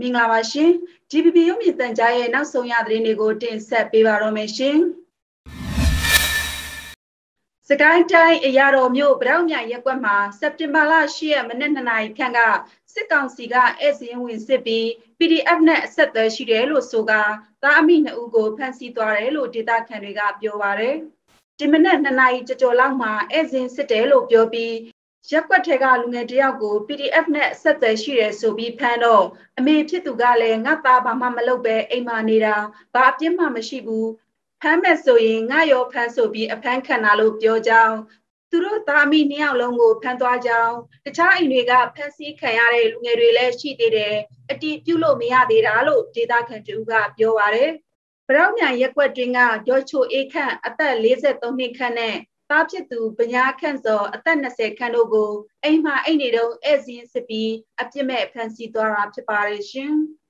မင်္ဂလာပါရှင် GPP ရုပ်မြင်သံကြားရဲ့နောက်ဆုံးရသတင်းတွေကိုတင်ဆက်ပေးပါတော့မယ်ရှင်စကိုင်းတိုင်းအရာတော်မြို့ဗရောက်မြိုင်ရပ်ကွက်မှာစက်တင်ဘာလ10ရက်မနေ့2နာရီခန့်ကစစ်ကောင်စီကဧည့်စာရင်းဝင်စစ်ပြီး PDF နဲ့အဆက်အသွယ်ရှိတယ်လို့ဆိုကာသားအမိ2ဦးကိုဖမ်းဆီးသွားတယ်လို့ဒေသခံတွေကပြောပါတယ်ဒီမနေ့2နာရီကျော်လောက်မှာဧည့်စာရင်းစစ်တယ်လို့ပြောပြီးရက်ကွက်ထဲကလူငယ်တယောက်ကို PDF နဲ့ဆက်သွယ်ရှိရဲဆိုပြီးဖမ်းတော့အမေဖြစ်သူကလည်းငါသားဘာမှမလုပ်ပဲအိမ်မှာနေတာဘာအပြစ်မှမရှိဘူးဖမ်းမဲ့ဆိုရင်ငါရောဖမ်းဆိုပြီးအဖမ်းခံတာလို့ပြောကြောင်းသူတို့သားမိ2ယောက်လုံးကိုဖမ်းသွားကြောင်းတခြားအိမ်တွေကဖမ်းဆီးခံရတဲ့လူငယ်တွေလည်းရှိသေးတယ်အတီးပြုတ်လို့မရသေးတာလို့ဒေသခံတူကပြောပါတယ်ဗရောက်မြိုင်ရက်ကွက်တွင်ကဒေါ်ချိုအေးခန့်အသက်43နှစ်ခန့်နဲ့သားဖြစ်သူပညာခန့်စောအသက်20ခန့်တို့ကိုအိမ်မှာအိမ်နေတုန်းဧည့်စာရင်းစစ်ပြီးအပြစ်မဲ့ဖမ်းဆီးသွားတာဖြစ်ပါတယ်ရှင်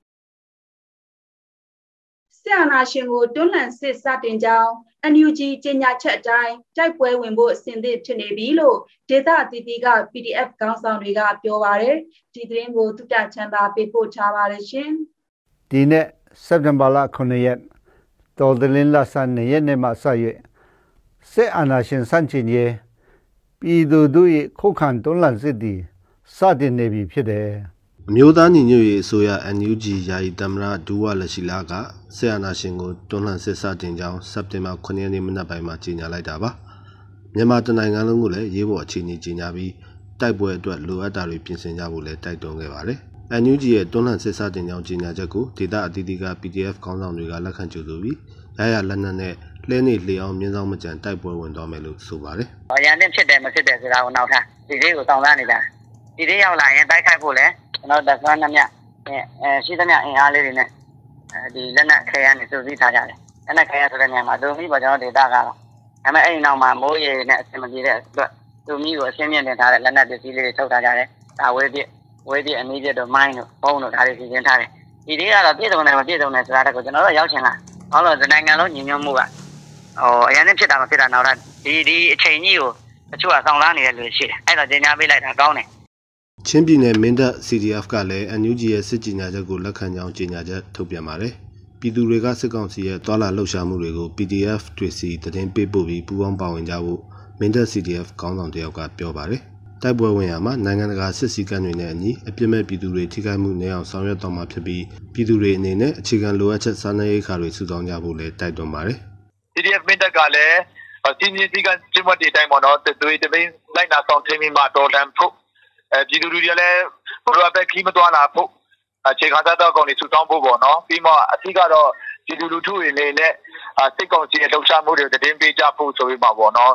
ဆရာနာရှင်ကိုတွန်းလှန်စစ်စတင်ကြောင်း NUG ကြေညာချက်အတိုင်းတိုက်ပွဲဝင်ဖို့အဆင်သင့်ဖြစ်နေပြီလို့ဒေသအသီးသီးက PDF ခေါင်းဆောင်တွေကပြောပါတယ်ဒီသတင်းကိုတုတ္တချမ်းသာပေးပို့ထားပါတယ်ရှင်ဒီနေ့စက်တင်ဘာလ9ရက်တော်သလင်းလဆန်နေ့နေ့မှာစရွေစစ်အာဏာရှင်စန့်ကျင်ရေးပြည်သူတို့ရဲ့ခုခံတွန်းလှန်စစ်သည်စတင်နေပြီဖြစ်တယ်အမျိုးသားညီညွတ်ရေးအစိုးရ NUG ယာယီသမ္မတဒူဝါလက်ရှိလာကစစ်အာဏာရှင်ကိုတွန်းလှန်စစ်စတင်ကြောင်းစက်တင်ဘာ9ရက်နေ့မနက်ပိုင်းမှာကြေညာလိုက်တာပါမြန်မာတနိုင်ငံလုံးကိုလည်းရေးပေါ်အခြေအနေကြေညာပြီးတိုက်ပွဲအတွက်လိုအပ်တာတွေပြင်ဆင်ကြဖို့လည်းတိုက်တွန်းခဲ့ပါတယ်NUG ရဲ့တွန်းလှန်စစ်စတင်ကြောင်းကြေညာချက်ကိုဒေသအသီးသီးက PDF ခေါင်းဆောင်တွေကလက်ခံကြိုဆိုပြီးရရလက်နက်နဲ့လဲနေလျောင်းမြင်းဆောင်မကြံတိုက်ပွဲဝင်သွားမယ်လို့ဆိုပါတယ်။အရန်တင်ဖြစ်တယ်မဖြစ်တယ်ဆိုတာကိုနောက်ထားဒီလေးကိုတောင်းတနေတာဒီလေးရောက်လာရင်တိုက်ခိုက်ဖို့လဲကျွန်တော်တပ်ဆွမ်းနှမြရှိသမျှအင်အားလေးတွေနဲ့ဒီလက်နက်ခဲရနေစုစည်းထားကြတယ်။လက်နက်ခဲရဆိုတဲ့နေရာမှာဒုံမီပေါ်ကျွန်တော်ဒေတာကတော့ဒါပေမဲ့အဲ့ဒီနောက်မှာမိုးရေနဲ့အဆင်မပြေတဲ့အတွက်ဒုံမီကိုအရှင်းမြင့်တင်ထားတဲ့လက်နက်ပစ္စည်းလေးတွေထုတ်ထားကြတယ်။ဒါဝေးပြအနည်းပြတို့မိုင်းတို့ဘုံတို့ဒါတွေစီစဉ်ထားတယ်။ဒီလေးကတော့ပြည့်စုံတယ်မပြည့်စုံတယ်ဆိုတာတကူကျွန်တော်တို့ရောက်ချင်တာ။ဘာလို့လဲနိုင်ငံလုံးညီညွတ်မှုကအရန်နဲ့ဖြစ်တာမဖြစ်တာနောက်တော့ဒီအချိန်ကြီးကိုတချို့ကဆောင်လာနေတဲ့လူတွေရှိတယ်အဲ့တော့ကြေညာပေးလိုက်တာကောင်းတယ်ချင်းပြည်နယ်မင်းတပ် CDF ကလည်း NUG ရဲ့စစ်ကြေညာချက်ကိုလက်ခံကြောင်းကြေညာချက်ထုတ်ပြန်ပါတယ်ပြည်သူတွေကစစ်ကောင်စီရဲ့တွာလာလှုပ်ရှားမှုတွေကို PDF တွေစီသတင်းပေးပို့ပြီးပူးပေါင်းပါဝင်ကြဖို့မင်းတပ် CDF ခေါင်းဆောင်တယောက်ကပြောပါတယ်တိုက်ပွဲဝင်ရမှာနိုင်ငံတကာစစ်စည်းကမ်းတွေနဲ့အညီအပြစ်မဲ့ပြည်သူတွေထိခိုက်မှုနည်းအောင်ဆောင်ရွက်သွားမှာဖြစ်ပြီးပြည်သူတွေအနေနဲ့အခြေခံလိုအပ်ချက်စားနပ်ရိက္ခာတွေစုဆောင်းကြဖို့လည်းတိုက်တွန်းပါတယ် CDF မင်းတပ်ကလည်းစီနီစီကကျမတီတိုင်းမှာတော့တွေတပိန်းလိုက်နာဆောင်ထင်းပြီးမှတော်တန်ဖို့ပြည်သူတွေလည်းဘလိုအပ်ခီးမသွားလာဖို့အခြေခံသားတော့ကောင်တွေစုဆောင်းဖို့ပေါ့နော်ပြီးမှအထူးကတော့ပြည်သူလူထုတွေနဲ့စစ်ကောင်စီရဲ့လှုပ်ရှားမှုတွေတင်ပေးကြဖို့ဆိုပြီးမှပေါ့နော်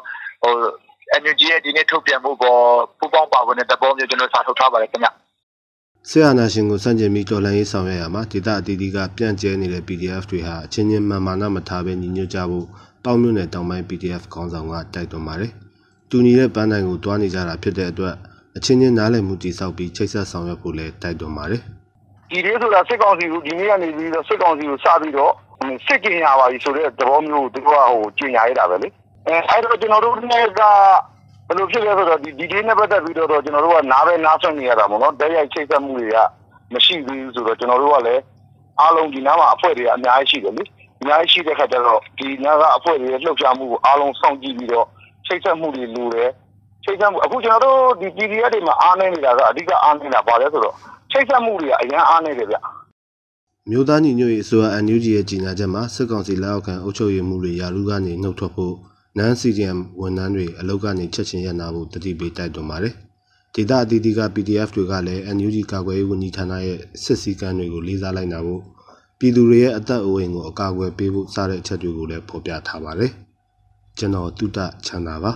NUG ရဲ့ဒီနေ့ထုတ်ပြန်မှုပေါ်ပူပေါင်းပါဝင်တဲ့တဘောမျိုးကျွန်တော်စာထုတ်ထားပါတယ်ခင်ဗျဆရာနာရှင်ကိုစန့်ကျင်ပြီးတော်လှန်ရေးဆောင်ရွက်ရမှာဒေသအသီးသီးကပြန့်ကျဲနေတဲ့ PDF တွေဟာအချင်းချင်းမှန်မှန်မထားဘဲညီညွတ်ကြဖို့ပေါင်းမြို့နယ်တောင်ပိုင်း PDF ခေါင်းဆောင်ကတိုက်တွန်းပါတယ်။တူညီတဲ့ပန်းတိုင်ကိုတွားနေကြတာဖြစ်တဲ့အတွက်အချင်းချင်းနားလည်မှုတည်ဆောက်ပြီးချိတ်ဆက်ဆောင်ရွက်ဖို့လည်းတိုက်တွန်းပါတယ်။ဒီလေးဆိုတာစစ်ကောင်စီကိုဒီနေ့ကနေပြီးတော့စစ်ကောင်စီကိုစပြီးတော့စစ်ကြေညာပါပြီဆိုတဲ့သဘောမျိုးသူကကြေညာရတာပဲလေ။အဲ့တော့ကျွန်တော်တို့ကဘယ်လိုဖြစ်လဲဆိုတော့ဒီဒေးနဲ့ပတ်သက်ပြီးတော့ကျွန်တော်တို့ကနားဆွင့်နေရတာပေါ့နော်တိုက်ရိုက်ချိတ်ဆက်မှုတွေကမရှိသေးဘူးဆိုတော့ကျွန်တော်တို့ကလည်းအားလုံးဒီနားမှာအဖွဲ့တွေအများကြီးရှိတယ်လေအများကြီးရှိတဲ့ခါကျတော့ဒီနားကအဖွဲ့တွေလှုပ်ရှားမှုကိုအားလုံးစောင့်ကြည့်ပြီးတော့ချိတ်ဆက်မှုတွေလိုတယ်ချိတ်ဆက်မှုအခုကျွန်တော်တို့ဒီ PDF တွေမှာအားနည်းနေတာကအဓိကအားနည်းတာပါလဲဆိုတော့ချိတ်ဆက်မှုတွေကအရင်အားနည်းတယ်ဗျမြို့သားညီညွတ်ရေးအစိုးရ NUG ရဲ့ကြီးညာချက်မှာစစ်ကောင်စီလက်အောက်ခံအုပ်ချုပ်ရေးမှုတွေယာလူကနေနှုတ်ထွက်ဖို့နန် CDM ဝန်ထမ်းတွေအလုပ်ကနေချက်ချင်းရပ်နာဖို့တတိပေးတိုက်တွန်းပါတယ်ဒေသအသီးသီးက PDF တွေကလည်း NUG ကာကွယ်ရေးဝန်ကြီးဌာနရဲ့စစ်စည်းကမ်းတွေကိုလေးစားလိုက်နာဖို့ပြည်သူတွေရဲ့အသက်အိုးအိမ်ကိုအကာအကွယ်ပေးဖို့စတဲ့အချက်တွေကိုလည်းဖော်ပြထားပါတယ်ကျွန်တော်တုတ္တချမ်းသာပါ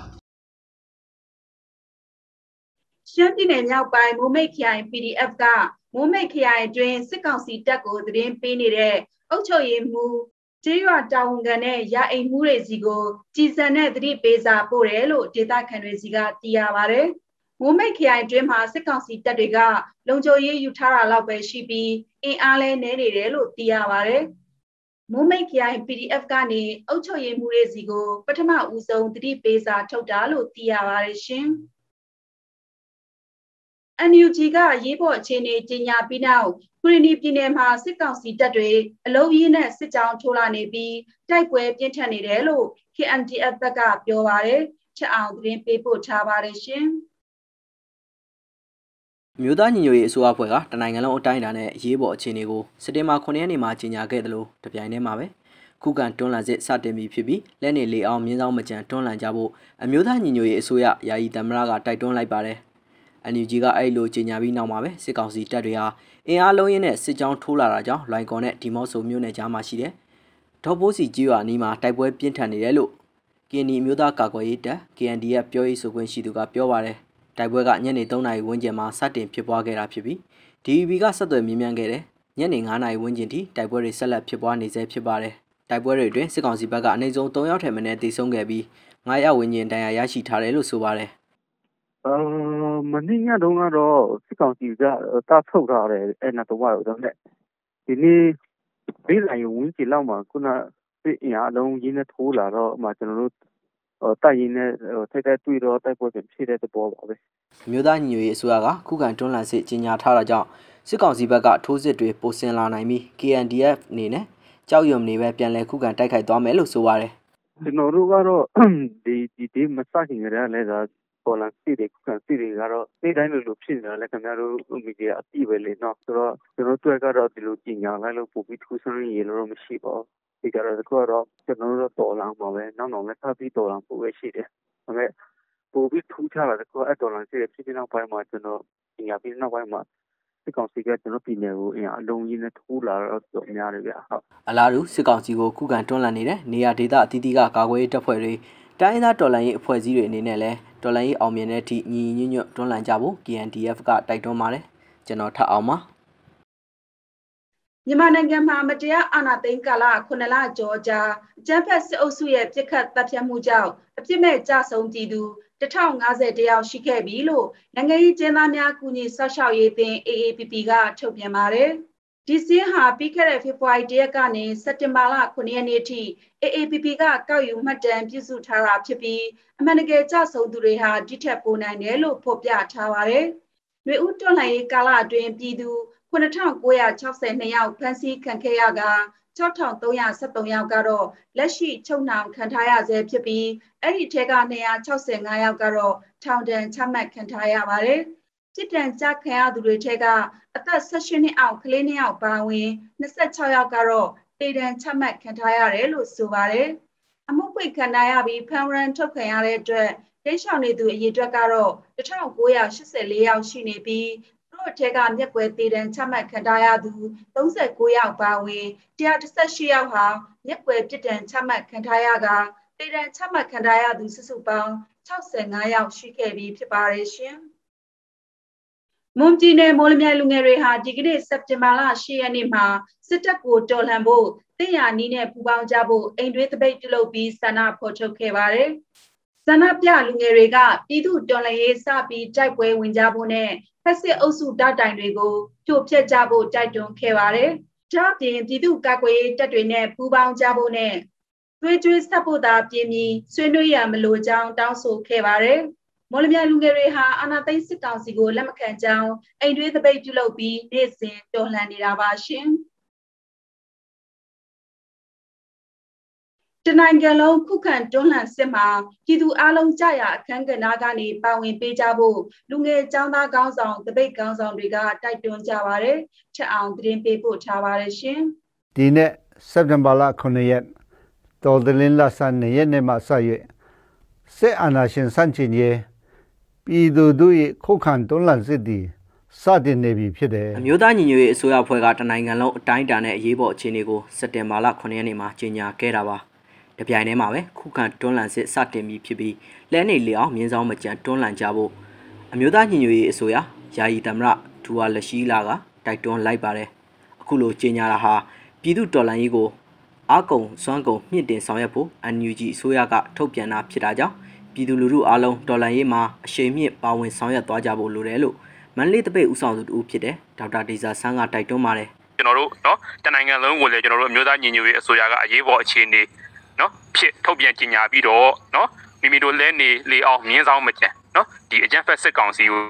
ရှမ်းပြည်နယ်မြောက်ပိုင်းမိုးမိတ်ခရိုင် PDF ကမိုးမိတ်ခရိုင်အတွင်းစစ်ကောင်စီတပ်ကိုသတင်းပေးနေတဲ့အုပ်ချုပ်ရေးမှူးကျေးရွာတာဝန်ခံနဲ့ရာအိမ်မှုတွေစီကိုကြည်စံတဲ့သတိပေးစာပို့တယ်လို့ဒေသခံတွေစီကသိရပါတယ်။မိုးမိတ်ခရိုင်အတွင်းမှာစစ်ကောင်စီတပ်တွေကလုံခြုံရေးယူထားတာလောက်ပဲရှိပြီးအင်အားလဲနည်းနေတယ်လို့သိရပါတယ်။မိုးမိတ်ခရိုင် PDF ကနေအုပ်ချုပ်ရေးမှုတွေစီကိုပထမဦးဆုံးသတိပေးစာထုတ်တာလို့သိရပါတယ်ရှင်။ NUG ကရေးပေါ်အခြေအနေကြီးညာပြီးနောက်ခရီးနီပြည်နယ်မှာစစ်ကောင်စီတပ်တွေအလုံးကြီးနဲ့စစ်ကြောင်းထိုးလာနေပြီးတိုက်ပွဲပြင်းထန်နေတယ်လို့ KNDF ဘက်ကပြောပါတယ်။ချက်အောင်သတင်းပေးပို့ထားပါတယ်ရှင်။မြို့သားညီညွတ်ရေးအစိုးရအဖွဲ့ကတနိုင်ငံလုံးအတိုင်းအတာနဲ့ရေးပေါ်အခြေအနေကိုစက်တင်ဘာ9ရက်နေ့မှာကြီးညာခဲ့တယ်လို့တပြိုင်တည်းမှာပဲခုခံတွန်းလှန်စစ်စတင်ပြီးဖြစ်ပြီးလက်နေလေအောင်မြင်းဆောင်မကြံတွန်းလှန်ကြဖို့အမျိုးသားညီညွတ်ရေးအစိုးရယာယီသမ္မတကတိုက်တွန်းလိုက်ပါတယ်။ NUG ကအဲ့လိုကြီးညာပြီးနောက်မှာပဲစစ်ကောင်စီတပ်တွေဟာအင်အားလုံးရင်းနဲ့စစ်ကြောင်းထိုးလာတာကြောင့်လွိုင်ကော်နဲ့ဒီမော့ဆိုမြို့နယ်ကြားမှာရှိတဲ့ဒေါ်ပိုးစီကြီးရွာနီးမှာတိုက်ပွဲပြင်းထန်နေတယ်လို့ KNI မျိုးသားကာကွယ်ရေးတပ် KNDF ပြောရေးဆိုခွင့်ရှိသူကပြောပါတယ်။တိုက်ပွဲကညနေ3နာရီဝန်းကျင်မှာစတင်ဖြစ်ပွားခဲ့တာဖြစ်ပြီး DVB ကဆက်သွယ်မြင်းမြန်းခဲ့တယ်။ညနေ9နာရီဝန်းကျင်ထိတိုက်ပွဲတွေဆက်လက်ဖြစ်ပွားနေဆဲဖြစ်ပါတယ်။တိုက်ပွဲတွေအတွင်းစစ်ကောင်စီဘက်ကအနည်းဆုံး3ယောက်ထက်မနည်းသေဆုံးခဲ့ပြီး9ယောက်ဝန်းကျင်ဒဏ်ရာရရှိထားတယ်လို့ဆိုပါတယ်။မနေ့ညတုန်းကတော့စစ်ကောင်စီကတထုတ်ထားတယ်အဲ့နောက်တော့ဒါနဲ့ဒီနေ့ဘေးလာရုံဝင်ကြည့်လောက်မှာခုနစစ်အင်အားလုံးရင်းနဲ့ထိုးလာတော့မှကျွန်တော်တို့တိုက်ရင်နဲ့ထိတ်တွေ့တော့တိုက်ပွဲပြန်ဖြစ်တဲ့သဘောပါပဲ။မြို့သားညီညွတ်ရေးအစိုးရကခုခံတွန်းလှန်စစ်ကြီးညာထားတာကြောင့်စစ်ကောင်စီဘက်ကထိုးစစ်တွေပိုဆင်လာနိုင်ပြီး KNDF အနေနဲ့ကြောက်ရွံ့နေပဲပြန်လည်ခုခံတိုက်ခိုက်သွားမယ်လို့ဆိုပါတယ်။ကျွန်တော်တို့ကတော့ဒီမစခင်ကတည်းကလည်းပေါ်လာစစ်တွေခုခံစစ်တွေကတော့နေ့တိုင်းလိုဖြစ်နေတာလည်းခင်ဗျားတို့မီဒီယာအပြည့်ပဲလေနော်ဆိုတော့ကျွန်တော်တို့ကတော့ဒီလိုကြီးညာလိုက်လို့ပို့ပြီးထူးဆန်းရည်လို့မရှိပါဘူးဒီကတော့ကျွန်တော်တို့တော်လာမှာပဲနောက်လည်းထပ်ပြီးတော်လာပို့ပဲရှိတယ်ဒါပေမဲ့ပို့ပြီးထူးခြားလာတဲ့အဲ့တော်လာစစ်ရဲ့ဖြစ်နောက်ပိုင်းမှာကျွန်တော်ကြီးညာပြီးနောက်ပိုင်းမှာစစ်ကောင်စီကကျွန်တော်ပြည်နယ်ကိုအလုံးကြီးနဲ့ထိုးလာတော့များတယ်ဗျဟုတ်အလားတူစစ်ကောင်စီကိုခုခံတွန်းလှန်နေတဲ့နေရာဒေသအသီးသီးကကာကွယ်ရေးတပ်ဖွဲ့တွေတိုင်းသားတော်လှန်ရေးအဖွဲ့အစည်းတွေအနေနဲ့လည်းတော်လှန်ရေးအောင်မြင်တဲ့အထိညီညွတ်တွန်းလှန်ကြဖို့ KNDF ကတိုက်တွန်းပါတယ်ကျွန်တော်ထပ်အောင်ပါမြန်မာနိုင်ငံမှာမတရားအာဏာသိမ်းကာလ9လကျော်ကြာအကြမ်းဖက်စစ်အုပ်စုရဲ့ပြစ်ခတ်တပ်ဖြတ်မှုကြောင့်အပြစ်မဲ့ကြဆုံးပြည်သူ1050တယောက်ရှိခဲ့ပြီလို့နိုင်ငံရေးကျင်းသားများကူညီဆောက်ရှောက်ရေးအသင်း AAPP ကထုတ်ပြန်ပါတယ်။ဒီစင်းဟာပြီးခဲ့တဲ့ဖေဖော်ဝါရီလကနေစက်တင်ဘာလ9ရက်နေ့ထိ AAPP ကကောက်ယူမှတ်တမ်းပြုစုထားတာဖြစ်ပြီးအမှန်တကယ်ကြဆုံးသူတွေဟာဒီထက်ပိုနိုင်တယ်လို့ဖော်ပြထားပါတယ်။မြို့ဦးတော်လှန်ရေးကာလအတွင်းပြည်သူ9962ယောက်ဖမ်းဆီးခံခဲ့ရက6313ယောက်ကတော့လက်ရှိချုပ်နှောင်ခံထားရဆဲဖြစ်ပြီးအဲ့ဒီထဲက265ယောက်ကတော့ထောင်ဒဏ်ချမှတ်ခံထားရပါတယ်။စစ်တမ်းကြခံရသူတွေထဲကအသက်18နှစ်အောက်ကလေး2ယောက်ပါဝင်26ယောက်ကတော့တေဒဏ်ချမှတ်ခံထားရတယ်လို့ဆိုပါတယ်။အမှုဖွင့်ခံရပြီးဖမ်းရန်ထုတ်ခံရတဲ့အတွက်တိတ်ဆောင်နေသူအရေအတွက်ကတော့1984ယောက်ရှိနေပြီးတို့အထက်ကမျက်ကွယ်တေဒဏ်ချမှတ်ခံထားရသူ39ယောက်ပါဝင်118ယောက်ဟာမျက်ကွယ်ပြစ်ဒဏ်ချမှတ်ခံထားရကတေဒဏ်ချမှတ်ခံထားရသူစုစုပေါင်း65ယောက်ရှိခဲ့ပြီးဖြစ်ပါတယ်ရှင်။မွန်ပြည်နယ်မော်လမြိုင်လူငယ်တွေဟာဒီကနေ့စက်တင်ဘာလ10ရက်နေ့မှာစစ်တပ်ကိုတော်လှန်ဖို့တင်ရနီးနဲ့ပူးပေါင်းကြဖို့အိမ်တွင်းတပိတ်ပြုလုပ်ပြီးဆန္ဒဖော်ထုတ်ခဲ့ပါတယ်။ဆန္ဒပြလူငယ်တွေကပြည်သူတော်လှန်ရေးစပြီးတိုက်ပွဲဝင်ကြဖို့နဲ့ဖက်စစ်အုပ်စုတပ်တိုင်တွေကိုဖြိုဖျက်ကြဖို့တိုက်တွန်းခဲ့ပါတယ်။ဒါ့အပြင်ပြည်သူ့ကာကွယ်ရေးတပ်တွေနဲ့ပူးပေါင်းကြဖို့နဲ့သွေးကြွေးဆက်ဖို့သာပြင်ပြီးဆွေးနွေးရမလို့ကြောင်းတောင်းဆိုခဲ့ပါတယ်။မော်လမြိုင်လူငယ်တွေဟာအာဏာသိမ်းစစ်ကောင်စီကိုလက်မခံကြောင်းအိမ်တွင်းသပိတ်ပြုလုပ်ပြီးနေ့စဉ်တော်လှန်နေတာပါရှင်။တနိုင်ငံလုံးခုခံတွန်းလှန်စစ်မှာပြည်သူအလုံးကြရာအခမ်းကဏ္ဍကနေပါဝင်ပေးကြဖို့လူငယ်ចောင်းသားကောင်းဆောင်တပိတ်ကောင်းဆောင်တွေကတိုက်တွန်းကြပါတယ်။ချက်အောင်သတင်းပေးပို့ထားပါတယ်ရှင်။ဒီနေ့စက်တင်ဘာလ9ရက်တော်သလင်းလဆန်း2ရက်နေ့မှစ၍စစ်အာဏာရှင်စန့်ကျင်ရေးပြည်သူတို့၏ခုခံတွန်းလှန်စစ်သည်စတင်နေပြီဖြစ်တယ်။အမျိုးသားညီညွတ်ရေးအစိုးရအဖွဲ့ကတနိုင်ငံလုံးအတိုင်းအတာနဲ့အရေးပေါ်အခြေအနေကိုစက်တင်ဘာလ9ရက်နေ့မှာကြေညာခဲ့တာပါ။တပြိုင်တည်းမှာပဲခုခံတွန်းလှန်စစ်စတင်ပြီးဖြစ်ပြီးလဲနေလျောင်မြင်းဆောင်မကြံတွန်းလှန်ကြဖို့အမျိုးသားညီညွတ်ရေးအစိုးရယာယီသမ္မတဒူဝါလက်ရှိလာကတိုက်တွန်းလိုက်ပါတယ်။အခုလိုကြေညာတာဟာပြည်သူတော်လှန်ရေးကိုအားကုန်စွမ်းကုန်မြင့်တင်ဆောင်ရွက်ဖို့ NUG အစိုးရကထုတ်ပြန်တာဖြစ်တာကြောင့်ပြည်သူလူထုအားလုံးတော်လှန်ရေးမှာအရှိန်မြင့်ပါဝင်ဆောင်ရွက်သွားကြဖို့လိုတယ်လို့မန္တလေးတပိတ်ဦးဆောင်သူတူဖြစ်တဲ့ဒေါက်တာဒေဇာဆန်းကတိုက်တွန်းပါတယ်ကျွန်တော်တို့เนาะတနိုင်ငံလုံးကိုလည်းကျွန်တော်တို့မျိုးသားညီညွတ်ရေးအစိုးရကအရေးပေါ်အခြေအနေเนาะဖြစ်ထုတ်ပြန်ကြေညာပြီးတော့เนาะမိမိတို့လဲနေလေအောင်မြင်းဆောင်မကြံเนาะဒီအကြမ်းဖက်စစ်ကောင်စီကို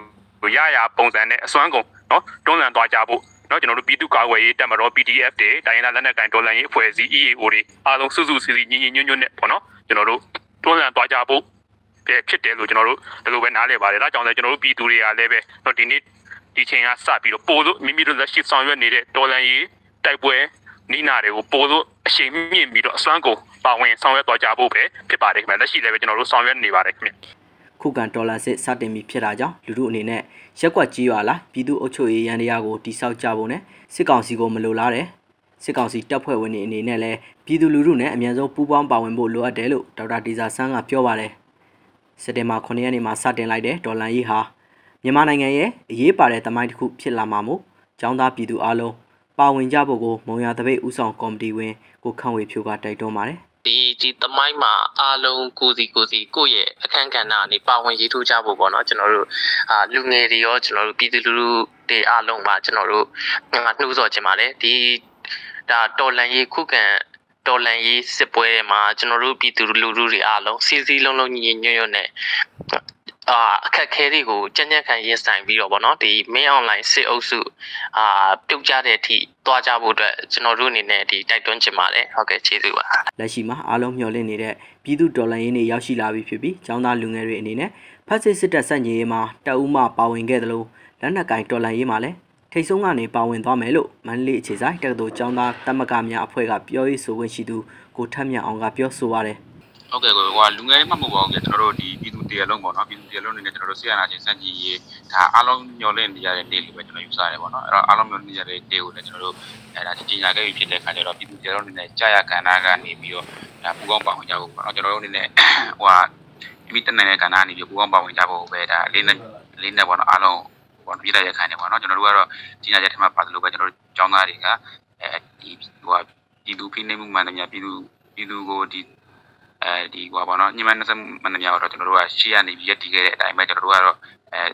ရပုံစံနဲ့အစွမ်းကုန်နော်တွန်းလှန်သွားကြဖို့နော်ကျွန်တော်တို့ပြည်သူ့ကာကွယ်ရေးတပ်မတော် PDF တွေတိုင်းရင်းသားလက်နက်ကိုင်တော်လှန်ရေးအဖွဲ့အစည်း EAO တွေအားလုံးစုစုစည်းစည်းညီညီညွတ်ညွတ်နဲ့ပေါ့နော်ကျွန်တော်တို့တွန်းလှန်သွားကြဖို့ဖြစ်တယ်လို့ကျွန်တော်တို့ဒီလိုပဲနားလည်ပါတယ်ဒါကြောင့်လည်းကျွန်တော်တို့ပြည်သူတွေကလည်းပဲတော့ဒီနေ့ဒီချိန်ကစပြီးတော့ပို့လို့မိမိတို့လက်ရှိဆောင်ရွက်နေတဲ့တော်လှန်ရေးတိုက်ပွဲနီးနာတွေကိုပို့လို့အရှိန်မြင့်ပြီးတော့အစွမ်းကုန်ပါဝင်ဆောင်ရွက်သွားကြဖို့ပဲဖြစ်ပါတယ်ခင်ဗျလက်ရှိလည်းပဲကျွန်တော်တို့ဆောင်ရွက်နေပါတယ်ခင်ဗျခုခံဒေါ်လာစစ်စတင်ပြီးဖြစ်တာကြောင့်လူတို့အနေနဲ့ရက်ကွက်ကြီးရွာလာပြည်သူ့အုပ်ချုပ်ရေးရန်တရားကိုတိစောက်ကြဖို့နဲ့စစ်ကောင်စီကိုမလိုလားတဲ့စစ်ကောင်စီတပ်ဖွဲ့ဝင်တွေအနေနဲ့လည်းပြည်သူလူထုနဲ့အမြန်ဆုံးပူးပေါင်းပါဝင်ဖို့လိုအပ်တယ်လို့ဒေါက်တာဒေဇာဆန်းကပြောပါတယ်စက်တင်ဘာ9ရက်နေ့မှာစတင်လိုက်တဲ့ဒေါ်လာရေးဟာမြန်မာနိုင်ငံရဲ့အရေးပါတဲ့သမိုင်းတစ်ခုဖြစ်လာမှာမို့ကျောင်းသားပြည်သူအလုံးပါဝင်ကြဖို့ကိုမုံရတပိတ်ဦးဆောင်ကော်မတီဝင်ကိုခန့်ဝေဖြိုးကတိုက်တွန်းပါတယ်ဒီသမိုင်းမှာအားလုံးကိုစီကိုရဲ့အခန်းကဏ္ဍအနေပါဝင်ရေးထိုးကြဖို့ပေါ့နော်ကျွန်တော်တို့လူငယ်တွေရောကျွန်တော်တို့ပြည်သူလူထုတွေအားလုံးပါကျွန်တော်တို့နှိုးဆော်ခြင်းပါတယ်ဒီဒါတော်လန်ရေးခုခံတော်လန်ရေးစစ်ပွဲမှာကျွန်တော်တို့ပြည်သူလူထုတွေအားလုံးစီစီလုံးလုံးညီညွတ်ညွတ်နဲ့အခက်ခဲတွေကိုကြံ့ကြံ့ခံရင်ဆိုင်ပြီးတော့ဗောနော်ဒီ main online စစ်အုပ်စုပြုတ်ကြတဲ့အထိတွားကြဖို့အတွက်ကျွန်တော်တို့အနေနဲ့ဒီတိုက်တွန်းချင်ပါတယ်ဟုတ်ကဲ့ကျေးဇူးပါလက်ရှိမှာအားလုံးမျှော်လင့်နေတဲ့ပြည်သူဒေါ်လာရင်းတွေရောက်ရှိလာပြီဖြစ်ပြီးចောင်းသားလူငယ်တွေအနေနဲ့ဖက်စစ်စစ်တပ်စက်ကြီးရေးမှာတပ်ဦးမှပါဝင်ခဲ့တယ်လို့လက်နက်ကင်ဒေါ်လာရင်းမှာလည်းထိတ်ဆုံးကနေပါဝင်သွားမယ်လို့မန္တလေးအခြေဆိုင်တက္ကသိုလ်ចောင်းသားတမကများအဖွဲ့ကပြောရေးဆိုခွင့်ရှိသူကိုထက်မြတ်အောင်ကပြောဆိုပါတယ်ဟုတ်ကဲ့ကိုလူငယ်တွေမှမဟုတ်ပါဘူးကျွန်တော်တို့ဒီပြည်သူတရားလုံးပေါ့နော်ပြည်သူတရားလုံးအနေနဲ့ကျွန်တော်တို့ဆရာနာချင်းစန့်ကြီးရေးဒါအားလုံးညှော်လင့်နေရတဲ့နေ့လို့ပဲကျွန်တော်ယူဆရတယ်ပေါ့နော်အဲ့တော့အားလုံးမျှော်လင့်နေရတဲ့နေ့ကိုလည်းကျွန်တော်တို့ဒါကြီးညာခဲ့ပြီးဖြစ်တဲ့ခါကျတော့ပြည်သူတရားလုံးအနေနဲ့ကြာရကဏ္ဍကနေပြီးတော့ဒါပူကောင်းပါဝင်ကြဖို့ပေါ့နော်ကျွန်တော်တို့အနေနဲ့မိတနိုင်တဲ့ကဏ္ဍကနေပြီးပူကောင်းပါဝင်ကြဖို့ပဲဒါလေးနဲ့ပေါ့နော်အားလုံးပေါ့ပြည်တဲ့ခိုင်နေပေါ့နော်ကျွန်တော်တို့ကတော့ကြီးညာချက်ထမှပါတယ်လို့ပဲကျွန်တော်တို့ကျောင်းသားတွေကဒီပြည်သူဖိနှိပ်မှုမှန်တယ်များပြည်သူကိုဒီကွာပေါ့နော်ညီမနဲ့မှန်တယ်များတော့ကျွန်တော်တို့ကရှေ့ရနေပြီးရက်တည်ခဲ့တဲ့အတိုင်းပဲကျွန်တော်တို့ကတော့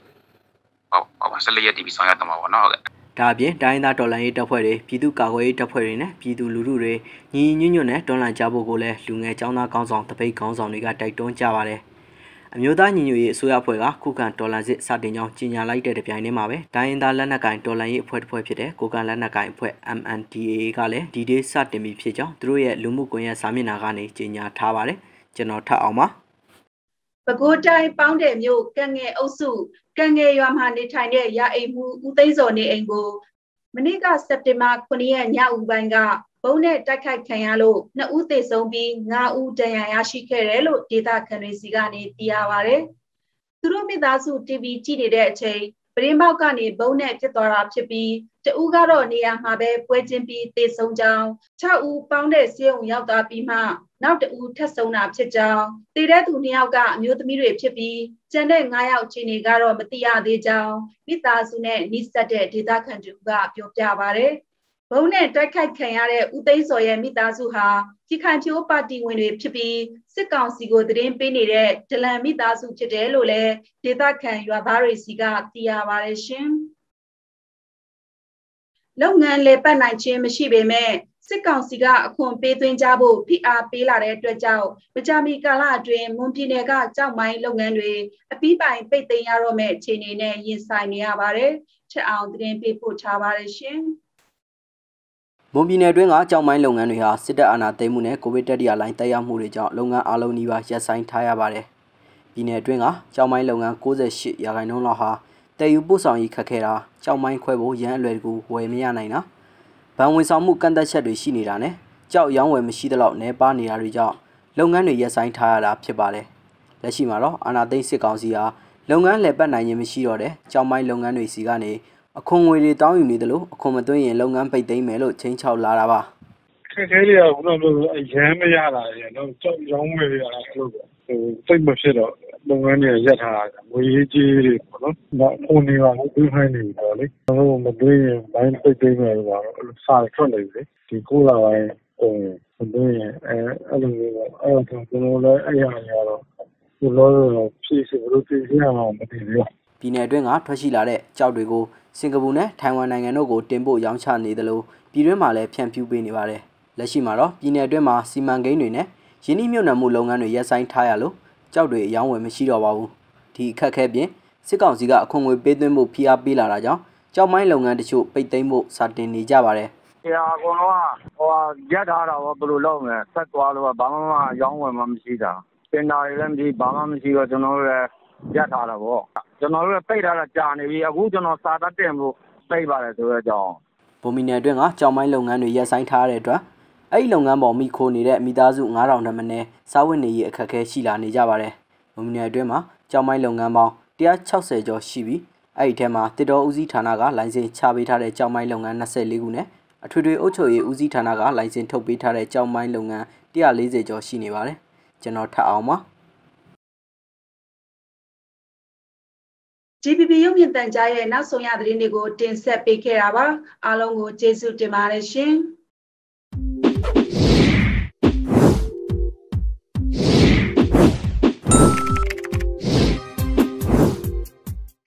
14ရက်တည်ပြီးဆောင်ရွက်တော့မှာပေါ့နော်ဟုတ်ကဲ့ဒါအပြင်တိုင်းသားတော်လှန်ရေးတပ်ဖွဲ့တွေပြည်သူ့ကာကွယ်ရေးတပ်ဖွဲ့တွေနဲ့ပြည်သူလူထုတွေညီညွတ်ညွတ်နဲ့တွန်းလှန်ကြဖို့ကိုလည်းလူငယ်ចောင်းသားကောင်းဆောင်တပိတ်ကောင်းဆောင်တွေကတိုက်တွန်းကြပါတယ်အမျိုးသားညီညွတ်ရေးအစိုးရအဖွဲ့ကခုခံတော်လှန်စစ်စတင်ကြောင်းကြေညာလိုက်တဲ့တပြိုင်တည်းမှာပဲတိုင်းရင်းသားလက်နက်ကိုင်တော်လှန်ရေးအဖွဲ့တစ်ဖွဲ့ဖြစ်တဲ့ကိုကန်လက်နက်ကိုင်အဖွဲ့ MNDAA ကလည်းဒီဒေးစတင်ပြီးဖြစ်ကြောင်းသူတို့ရဲ့လူမှုကွန်ရက်စာမျက်နှာကနေကြေညာထားပါတယ်ကျွန်တော်ထပ်အောင်ပါပဲခူးတိုင်းပေါင်းတဲ့မြို့ကံငယ်အုပ်စုကံငယ်ရွာမှာနေထိုင်တဲ့ရာအိမ်မှုဦးသိန်းစောနေအိမ်ကိုမနေ့ကစက်တင်ဘာ9ရက်ညဦးပိုင်းကဘုံနဲ့တိုက်ခိုက်ခံရလို့2ဦးသေဆုံးပြီး5ဦးဒဏ်ရာရရှိခဲ့တယ်လို့ဒေသခံတွေစီကနေသိရပါတယ်။သူတို့မိသားစု TV ကြည့်နေတဲ့အချိန်ပရင်းပေါက်ကနေဘုံနဲ့ဖြစ်သွားတာဖြစ်ပြီးတဦးကတော့နေရာမှာပဲပွဲချင်းပြီးသေဆုံးကြောင်း6ဦးပေါင်းတဲ့ဆေးရုံရောက်သွားပြီးမှနောက်တဦးထပ်ဆုံးတာဖြစ်ကြောင်းတည်တဲ့သူ2ယောက်ကအမျိုးသမီးတွေဖြစ်ပြီးကျန်တဲ့9ယောက်ချင်းတွေကတော့မသိရသေးကြောင်းမိသားစုနဲ့နှိစက်တဲ့ဒေသခံတွေကပြောပြပါတယ်ဘုံနဲ့တိုက်ခိုက်ခံရတဲ့ဦးသိန်းစော်ရဲ့မိသားစုဟာပြည်ခိုင်ဖြိုးပါတီဝင်တွေဖြစ်ပြီးစစ်ကောင်စီကိုသတင်းပေးနေတဲ့ဒလန်မိသားစုဖြစ်တယ်လို့လည်းဒေသခံရွာသားတွေစီကသိရပါတယ်ရှင်။လုပ်ငန်းလေပတ်နိုင်ခြင်းမရှိပေမဲ့စစ်ကောင်စီကအခွန်ပေးသွင်းကြဖို့ဖိအားပေးလာတဲ့အတွက်ကြောင့်မကြာမီကာလအတွင်းမွန်ပြည်နယ်ကကြောက်မိုင်းလုပ်ငန်းတွေအပြီးပိုင်ပိတ်သိမ်းရတော့မဲ့အခြေအနေနဲ့ရင်ဆိုင်နေရပါတယ်။ချက်အောင်သတင်းပေးပို့ထားပါတယ်ရှင်။မွန်ပြည်နယ်တွင်းကကြောက်မိုင်းလုပ်ငန်းတွေဟာစစ်တပ်အာဏာသိမ်းမှုနဲ့ကိုဗစ်တတိယလှိုင်းတက်ရောက်မှုတွေကြောင့်လုပ်ငန်းအလုံးနီးပါးရပ်ဆိုင်းထားရပါတယ်။ပြည်နယ်တွင်းကကြောက်မိုင်းလုပ်ငန်း98%လောက်ဟာတည်ယူပို့ဆောင်ရေးခက်ခဲတာကြောက်မိုင်းခွဲဖို့ရန်အလွယ်တကူဝယ်မရနိုင်တာဗန်ဝင်ဆောင်မှုကန့်သက်ချက်တွေရှိနေတာနဲ့ကြောက်ရောင်းဝယ်မရှိသလောက်နှဲပါနေတာတွေကြောင့်လုပ်ငန်းတွေရပ်ဆိုင်းထားရတာဖြစ်ပါတယ်။လက်ရှိမှာတော့အာဏာသိမ်းစစ်ကောင်စီဟာလုပ်ငန်းလည်ပတ်နိုင်ခြင်းမရှိတော့တဲ့ကြောက်မိုင်းလုပ်ငန်းတွေစီကနေအခွန်ငွေတွေတောင်းယူနေတယ်လို့အခွန်မသွင်းရင်လုပ်ငန်းပိတ်သိမ်းမယ်လို့ချိန်ချောက်လာတာပါခက်ခဲတွေကဘုရားတို့အရန်မရတာရယ်တော့ကြောက်ရောင်းဝယ်ရတာအဲ့လိုပဲစိတ်မဖြစ်တော့လုပ်ငန်းတွေရပ်ထားတာငွေကြီးတွေပေါ့နော်။အခွန်တွေပါသွင်းခိုင်းနေပြီပေါ့လေ။ကျွန်တော်မသွင်းရင်ဘိုင်းပိတ်သိမ်းမယ်လို့ပါတော့စာထွက်နေပြီ။ဒီ9လပိုင်းပုံမသွင်းရင်အဲ့လိုမျိုးပေါ့။အဲ့တော့ကျွန်တော်လည်းအဲ့ရရတော့ဒီလိုဖြည့်စဘလို့ဖြည့်ရအောင်မသိဘူး။ပြည်နယ်အတွင်းကထွက်ရှိလာတဲ့ကြောက်တွေကိုစင်ကာပူနဲ့ထိုင်ဝမ်နိုင်ငံတို့ကိုတင်ပို့ရောင်းချနေတယ်လို့ပြည်တွင်းမှာလည်းဖြန့်ဖြူးပေးနေပါတယ်။လက်ရှိမှာတော့ပြည်နယ်အတွင်းမှာစီမံကိန်းတွေနဲ့ရင်းနှီးမြှုပ်နှံမှုလုပ်ငန်းတွေရပ်ဆိုင်းထားရလို့ကြောက်တွေအယောင်းဝယ်မရှိတော့ပါဘူး။ဒီအခက်အခဲပြင်စစစ်ကောင်စီကအခွန်ငွေပေးသွင်းဖို့ဖိအားပေးလာတာကြောင့်ကြောက်မိုင်းလုပ်ငန်းတချို့ပိတ်သိမ်းဖို့စတင်နေကြပါတယ်။အကုန်လုံးကရက်ထားတာဘယ်လိုလုပ်မလဲဆက်သွားလို့ဘာမှရောင်းဝယ်မှမရှိတာ။တင်တာတွေလည်းမရှိဘာမှမရှိတော့ကျွန်တော်တို့လည်းရက်ထားတာပေါ့။ကျွန်တော်တို့လည်းပိတ်ထားတာကြာနေပြီအခုကျွန်တော်စာတတ်တင်ဖို့ပိတ်ပါတယ်ဆိုတဲ့အကြောင်းဗိုလ်မီနယ်အတွင်းကကြောက်မိုင်းလုပ်ငန်းတွေရပ်ဆိုင်းထားတဲ့အတွက်အဲ့ဒီလုပ်ငန်းပေါ်မိခိုးနေတဲ့မိသားစု9000ထက်မနည်းစားဝတ်နေရေးအခက်အခဲရှိလာနေကြပါတယ်ဗိုလ်မီနယ်အတွင်းမှာကြောက်မိုင်းလုပ်ငန်းပေါင်း160ကျော်ရှိပြီးအဲ့ဒီထဲမှာတစ်တော်ဦးစီးဌာနကလိုင်စင်ချပေးထားတဲ့ကြောက်မိုင်းလုပ်ငန်း24ခုနဲ့အထွေထွေအုပ်ချုပ်ရေးဦးစီးဌာနကလိုင်စင်ထုတ်ပေးထားတဲ့ကြောက်မိုင်းလုပ်ငန်း140ကျော်ရှိနေပါတယ်ကျွန်တော်ထပ်အောင်ပါ GPP ရုပ်မြင်သံကြားရဲ့နောက်ဆုံးရသတင်းတွေကိုတင်ဆက်ပေးခဲ့တာပါအားလုံးကိုကျေးဇူးတင်ပါတယ်ရှင်